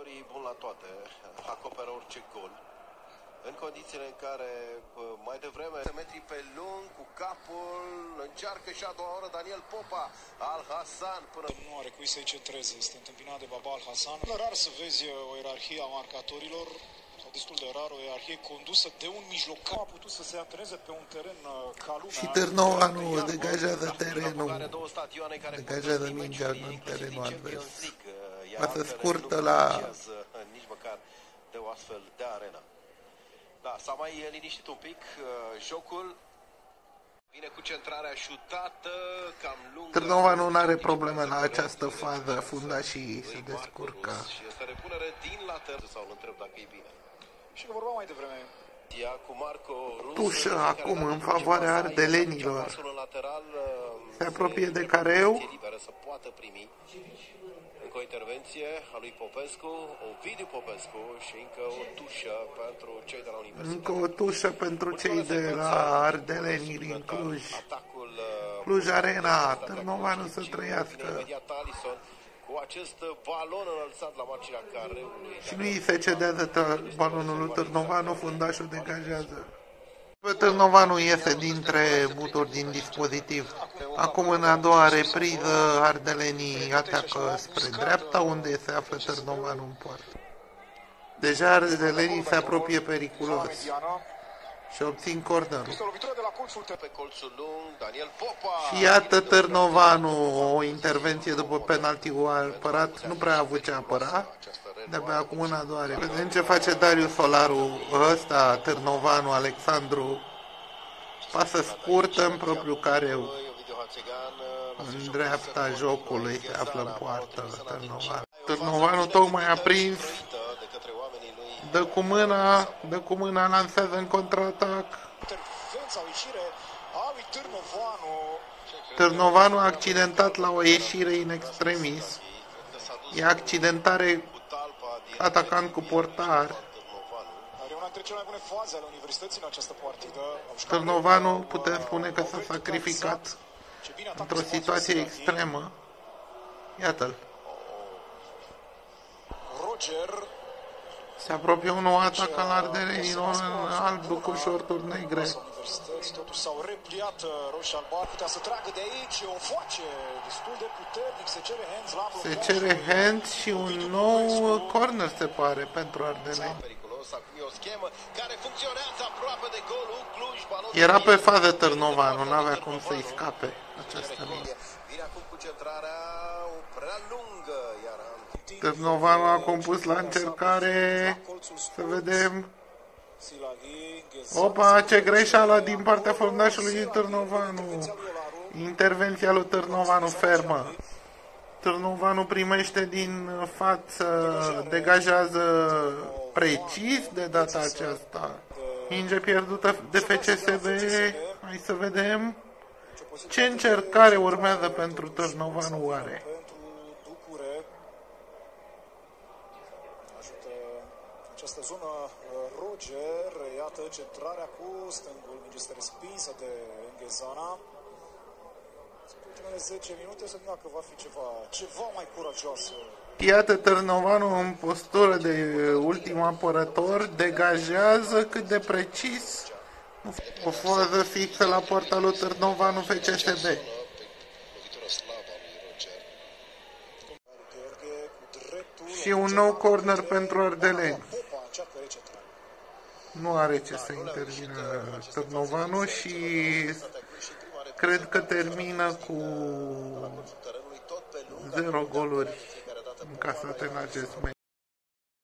Fiori bun la toate, acoperă orice gol. În condițiile în care mai devreme se metri pe lung, cu capul, încearcă și a doua oră Daniel Popa, Al-Hassan până... Nu are cui să-i centreze, este întâmpinat de Baba Al-Hassan. Rar să vezi o ierarhie a marcatorilor, sau destul de rar, o ierarhie condusă de un mijlocar. A putut să se antreneze pe un teren ca lumea. Și Târnova nu degajează terenul, degajează mingea în terenul advers. Pasă scurtă la... Nici măcar de o astfel de arena. Da, s-a mai liniștit un pic jocul. Vine cu centrarea șutată, cam lungă. Târnova nu are probleme la această fază, fundașii se descurcă. Și este repunere din lateral, sau îl întreb dacă e bine. Și că vorba mai devreme. Cu Marco Rusu, tușă acum în favoarea ardelenilor. Se apropie de careu. Să poată primi. Încă o intervenție a lui Popescu, Ovidiu Popescu și încă o tușă pentru cei de la Universitate. Încă o tușă pentru cei de la Ardelenii din Cluj. Cluj Arena, Târnova nu să trăiască. Cu acest balon înălțat la marginea careului. Și nu îi se cedează balonul lui Târnovanu, fundașul degajează. Târnovanu iese dintre muturi din dispozitiv. Acum în a doua repriză Ardelenii atacă spre dreapta, unde se află Târnovanu în poartă. Deja Ardelenii se apropie periculos și obțin cornerul. Și iată Târnovanu, o intervenție după penaltiul apărat, nu prea a avut ce apăra. De-abia acum în a doua repriză. Vedem ce face Darius Solaru, ăsta, Târnovanu, Alexandru. Pasă scurtă în propriul careu. În dreapta jocului se află în poartă Târnovanu. Târnovanu tocmai a prins. Dă cu mâna, lansează în contraatac. Târnovanu a accidentat la o ieșire in extremis. E accidentare atacant cu portar. Târnovanu putem spune că s-a sacrificat într-o situație extremă. Iată-l. Se apropie un nou atac al ardelenilor în alb cu șorturi negre. Totuși s-au repliat roșii albar, putea să tragă de aici, o face destul de puternic, se cere hands la se cere hands și un nou corner se pare pentru ardeleni. Era pe fază Târnovanu, nu avea cum să-i scape această minge. Târnovanu a compus la încercare, să vedem. Opa, ce greșeală din partea fundașului Târnovanu. Intervenția lui Târnovanu fermă. Târnovanu primește din față, degajează precis de data aceasta. Minge pierdută de FCSB. Hai să vedem ce încercare urmează pentru Târnovanu oare. Această zonă, Roger, iată centrarea cu stângul, minge este respinsă de Înghezana. În ultimele 10 minute să vedem dacă va fi ceva mai curajoasă. Iată Târnovanu în postură de ultim apărător, degajează cât de precis. O fază fixă la poarta lui Târnovanu FCSB. Și un nou corner pentru ardeleni. Nu are ce să intervină Târnovanu și cred că termină cu 0 goluri încasate în acest meci.